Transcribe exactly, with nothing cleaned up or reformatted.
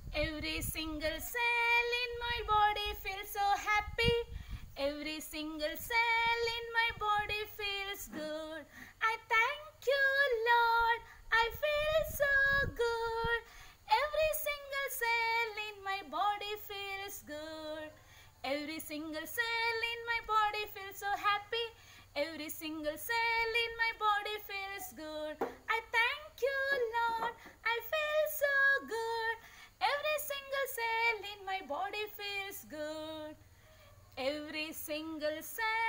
Every single cell in my body feels so happy. Every single cell in my body feels good. I thank you, Lord. I feel so good. Every single cell in my body feels good. Every single cell in my body feels so happy. Every single cell in my body feels good. I thank you, Lord. I feel so good. Every single cell in my body feels good. Every single cell